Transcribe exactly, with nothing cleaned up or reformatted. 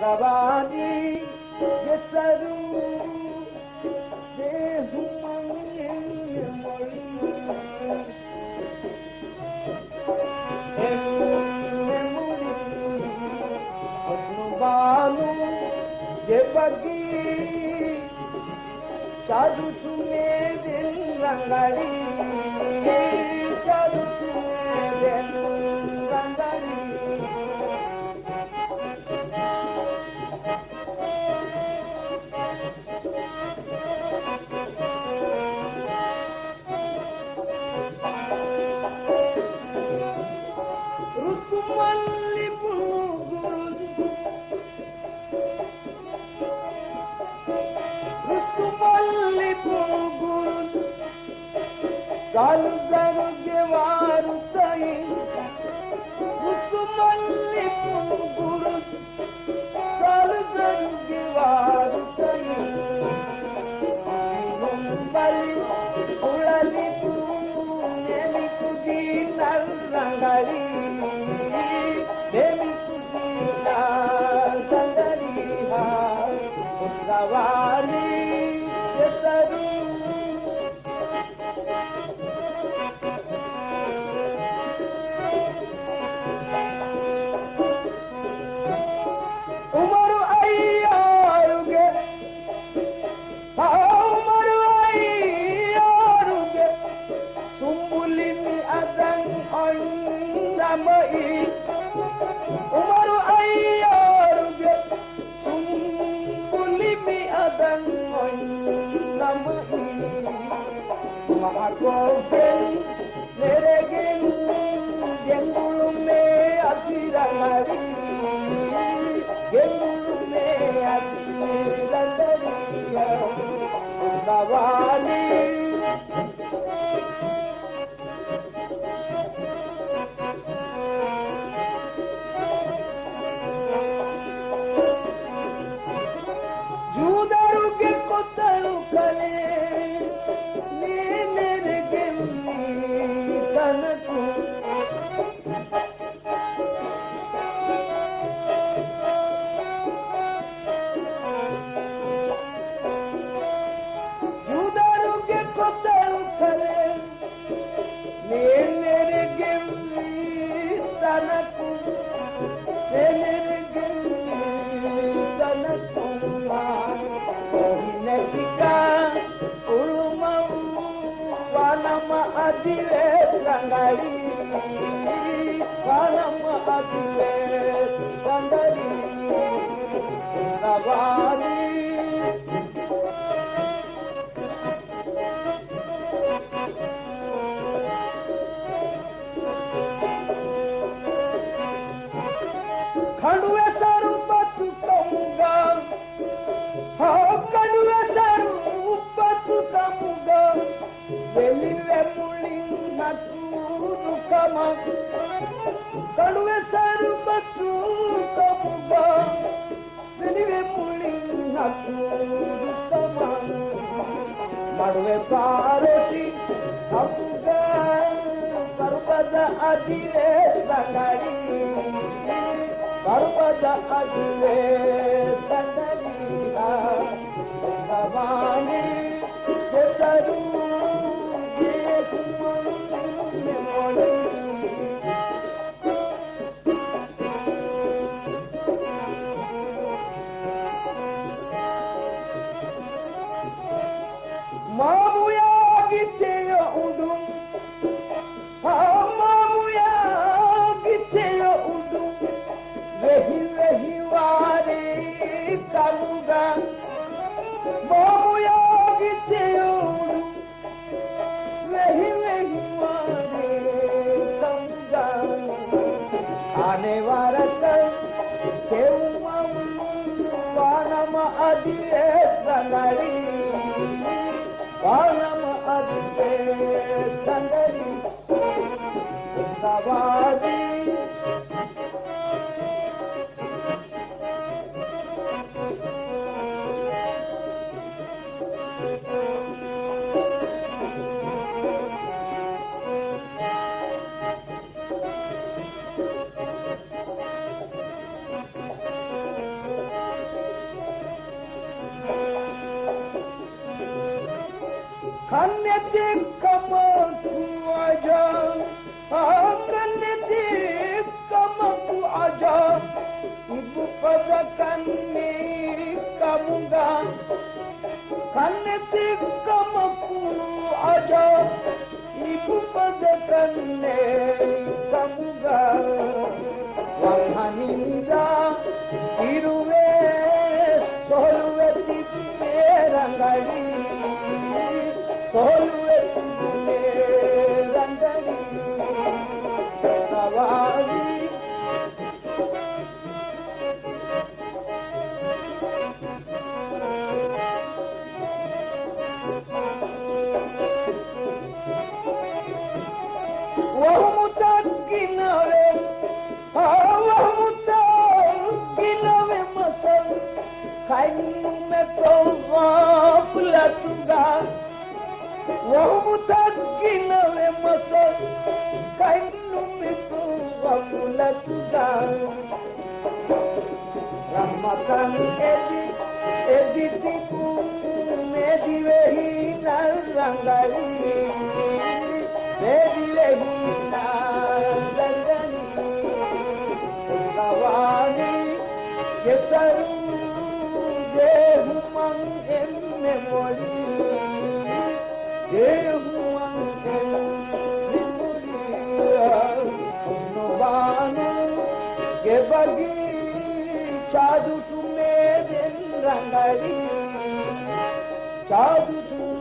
Navani Yesaru Dehumani Mori Emuri Osnubalu Yebagi Chadu Tume Din Rangari Chadu Tume Din Rangari Salu zaruge varu sai, Musumalli punguru. Salu zaruge varu sai, Mumbali ulali tu nemi kudi narangari, nemi kudi narangari ha, Usravali yesaru. Umaru ayyaruge sumbulimi adan namai mahakogen neregen gengulume atirangari gengulume atirangari Navani Adile sangari, panama adile sangari, Navani. Khanduwe saru patu kamuga, ha khanduwe saru patu kamuga, velive muling naturu kama, khanduwe saru patu kamuga, velive muling naturu kama, madwe paroti kamuga, karpada adile sangari. Karpada adile sandaliha Navani yesaru yekumani moni Mamuya giteyo udum Mamuya giteyo udum Vehi vehi wari kamuga Mamuya giteyo Vehi vehi wari kamuga Ane varata Keuma Vanama adile sangari Vanama adile sangari Navani Kaneti kamatu aja, kaneti kamatu aja, ibu pada kani kamunga, kaneti kamaku aja, ibu pada kani kamunga, wanghani nida iruwe solwe tipe rangali. Solve me randani nawali wahmutakinawe wahmutakinawe masal kainu me tawaflatuga wahmutakinawe masal kainu me tawaflatuga ramakan edi edi tipu medi vehi narangali medi vehi narangani nawani kesaru dehumang emme moli dehumang emme moli novanu ke bagi chadu tume den rangali chadu